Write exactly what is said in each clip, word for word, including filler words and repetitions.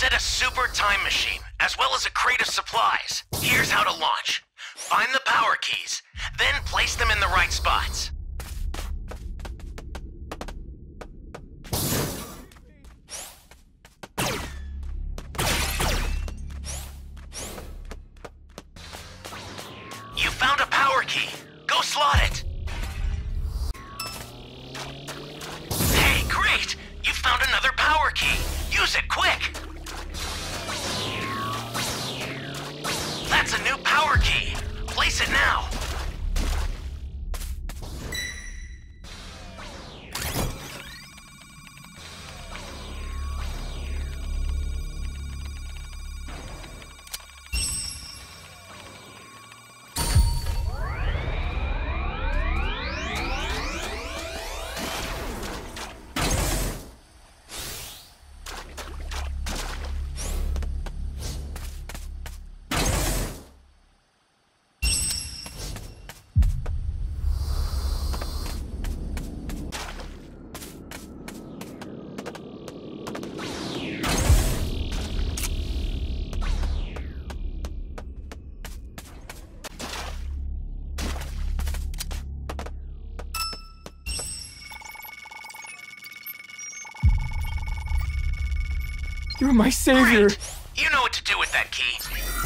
set a super time machine, as well as a crate of supplies. Here's how to launch. Find the power keys, then place them in the right spots. You found a power key. Go slot it. Hey, great! You found another power key. Use it quick. That's a new power key. Place it now. You're my savior! Great. You know what to do with that key.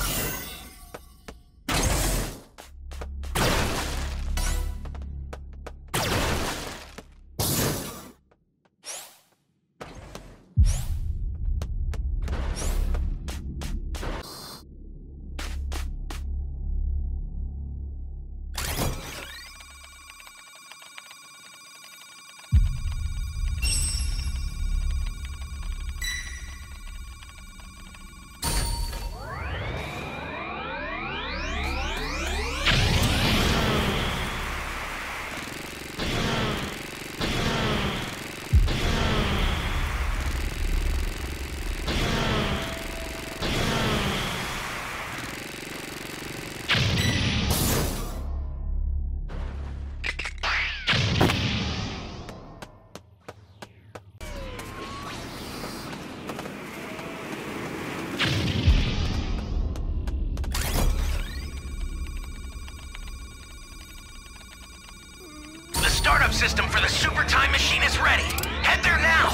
The startup system for the super time machine is ready. Head there now.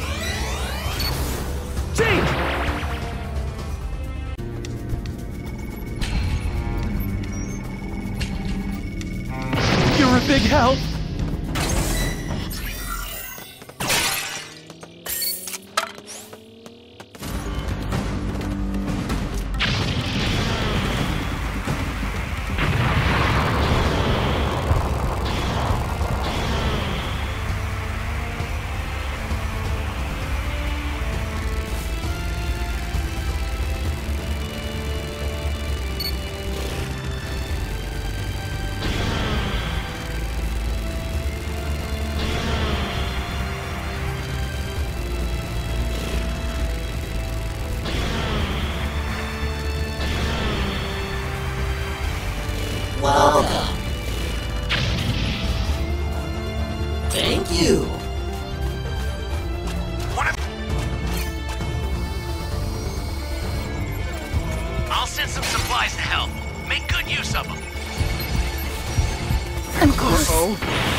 Jake! You're a big help. Welcome. Thank you. One of... I'll send some supplies to help. Make good use of them. I'm close. Uh-oh.